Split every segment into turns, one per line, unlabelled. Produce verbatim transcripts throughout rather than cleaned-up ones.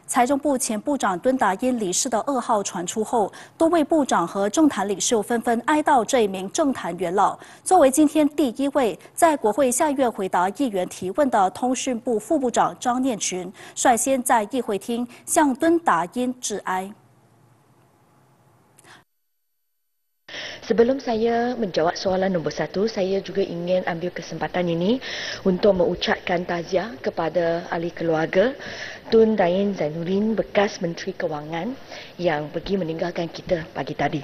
财政部前部长敦达因离世的噩耗传出后，多位部长和政坛领袖纷纷哀悼这一名政坛元老。作为今天第一位在国会下院回答议员提问的通讯部副部长张念群，率先在议会厅向敦达因致哀。
Sebelum saya menjawab soalan nombor satu, saya juga ingin ambil kesempatan ini untuk mengucapkan takziah kepada ahli keluarga Tun Dayin Zainuddin, bekas Menteri Kewangan yang pergi meninggalkan kita pagi tadi.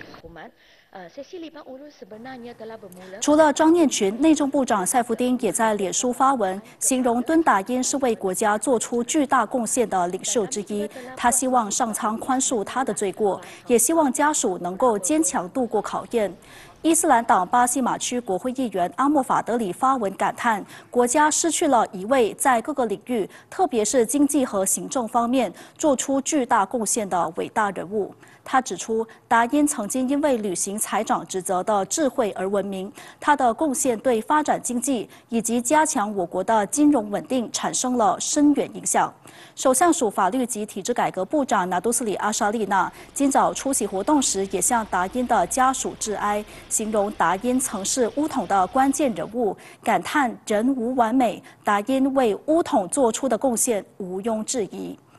除了张念群，内政部长赛夫丁也在脸书发文，形容敦达因是为国家做出巨大贡献的领袖之一。他希望上苍宽恕他的罪过，也希望家属能够坚强度过考验。 伊斯兰党巴西马区国会议员阿莫法德里发文感叹，国家失去了一位在各个领域，特别是经济和行政方面做出巨大贡献的伟大人物。他指出，达因曾经因为履行财长职责的智慧而闻名，他的贡献对发展经济以及加强我国的金融稳定产生了深远影响。首相署法律及体制改革部长拿督斯里阿沙利娜今早出席活动时，也向达因的家属致哀。 形容达因曾是巫统的关键人物，感叹人无完美，达因为巫统做出的贡献毋庸置疑。